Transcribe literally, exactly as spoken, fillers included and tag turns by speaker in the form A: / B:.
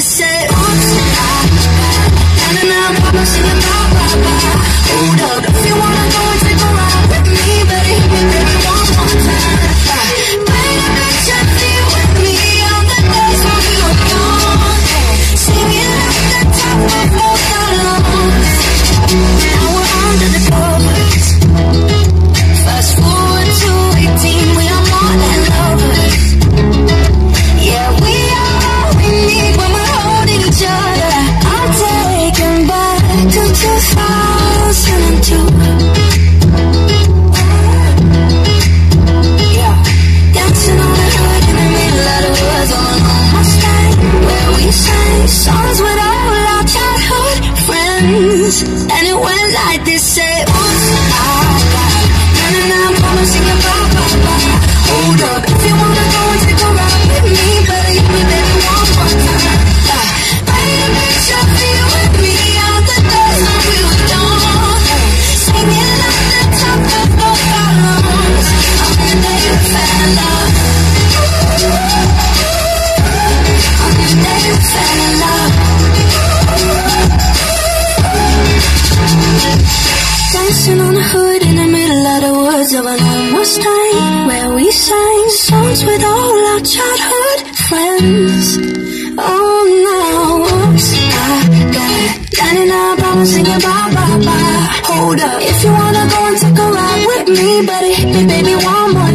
A: this, say oops, ah, ah, na na na, papa singing bye bye bye. Hold up, if you wanna go and take a ride with me, better hit me baby one more time. Paint a picture, feel with me on the days when we were young, singing at the top of both our lungs. Now we're under the covers. Fast forward to eighteen, we are more than lovers. Yeah, we are all we need when we're holding each other. I'm taken back to two thousand two. Yeah, dancing on the hood in the middle of the woods on an old Mustang, where we sang songs with all our childhood friends. And it went like this, say oops, ah, ah, na na na, mama singing bye bye bye. Hold up, if you wanna go and take a ride with me, better hit me baby one more time. Paint a picture, feel with me on the days when we were young, singing at the top of both our lungs on the day we fell in love. On the day we fell in love. Dancing on the hood in the middle of the woods of an old Mustang, where we sang songs with all our childhood friends. Oh, now, oops, I got ninety-nine problems singing bye, bye, bye. Hold up, if you wanna go and take a ride with me, better hit me, baby, one more